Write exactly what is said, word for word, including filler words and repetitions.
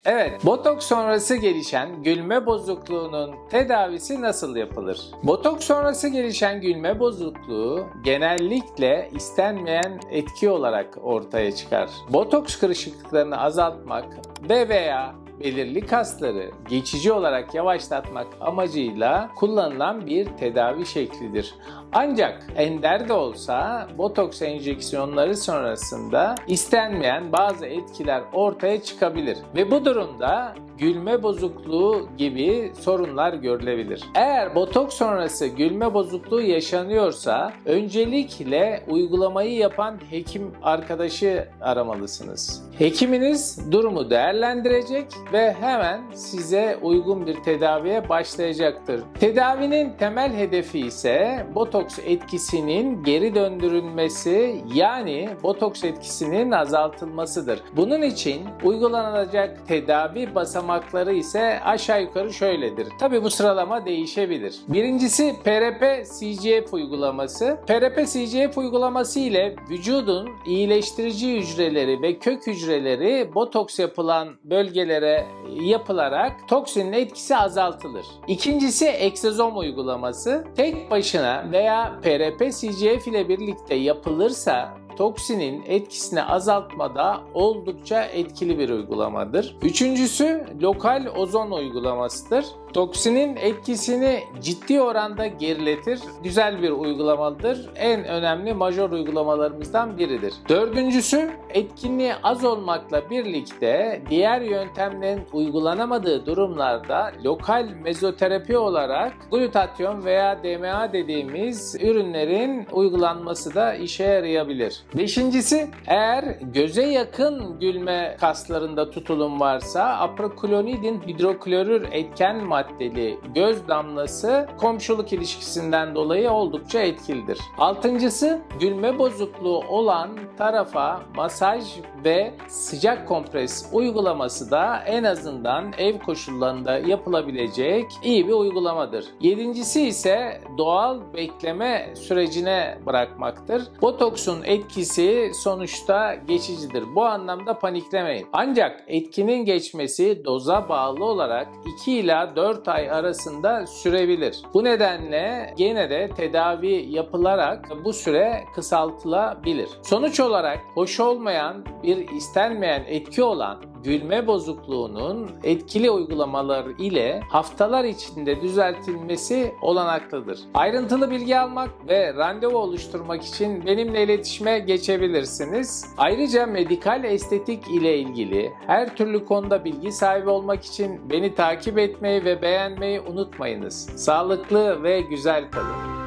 Evet, botoks sonrası gelişen gülme bozukluğunun tedavisi nasıl yapılır? Botoks sonrası gelişen gülme bozukluğu genellikle istenmeyen etki olarak ortaya çıkar. Botoks kırışıklıklarını azaltmak ve veya belirli kasları geçici olarak yavaşlatmak amacıyla kullanılan bir tedavi şeklidir. Ancak ender de olsa botoks enjeksiyonları sonrasında istenmeyen bazı etkiler ortaya çıkabilir ve bu durumda gülme bozukluğu gibi sorunlar görülebilir. Eğer botoks sonrası gülme bozukluğu yaşanıyorsa öncelikle uygulamayı yapan hekim arkadaşı aramalısınız. Hekiminiz durumu değerlendirecek ve hemen size uygun bir tedaviye başlayacaktır. Tedavinin temel hedefi ise botoks etkisinin geri döndürülmesi, yani botoks etkisinin azaltılmasıdır. Bunun için uygulanacak tedavi basamakları ise aşağı yukarı şöyledir. Tabii bu sıralama değişebilir. Birincisi P R P C G F uygulaması. P R P C G F uygulaması ile vücudun iyileştirici hücreleri ve kök hücreleri botoks yapılan bölgelere yapılarak toksinin etkisi azaltılır. İkincisi egzozom uygulaması. Tek başına veya P R P C G F ile birlikte yapılırsa toksinin etkisini azaltmada oldukça etkili bir uygulamadır. Üçüncüsü lokal ozon uygulamasıdır. Toksinin etkisini ciddi oranda geriletir. Güzel bir uygulamadır. En önemli majör uygulamalarımızdan biridir. Dördüncüsü etkinliği az olmakla birlikte diğer yöntemlerin uygulanamadığı durumlarda lokal mezoterapi olarak glutatyon veya D M A dediğimiz ürünlerin uygulanması da işe yarayabilir. Beşincisi, eğer göze yakın gülme kaslarında tutulum varsa aproklonidin hidroklorür etken maddeli göz damlası komşuluk ilişkisinden dolayı oldukça etkilidir. Altıncısı, gülme bozukluğu olan tarafa masaj ve sıcak kompres uygulaması da en azından ev koşullarında yapılabilecek iyi bir uygulamadır. Yedincisi ise doğal bekleme sürecine bırakmaktır. Botoksun etkisi sonuçta geçicidir. Bu anlamda paniklemeyin. Ancak etkinin geçmesi doza bağlı olarak iki ila dört ay arasında sürebilir. Bu nedenle gene de tedavi yapılarak bu süre kısaltılabilir. Sonuç olarak hoş olmayan bir istenmeyen etki olan gülme bozukluğunun etkili uygulamalar ile haftalar içinde düzeltilmesi olanaklıdır. Ayrıntılı bilgi almak ve randevu oluşturmak için benimle iletişime geçebilirsiniz. Ayrıca medikal estetik ile ilgili her türlü konuda bilgi sahibi olmak için beni takip etmeyi ve beğenmeyi unutmayınız. Sağlıklı ve güzel kalın.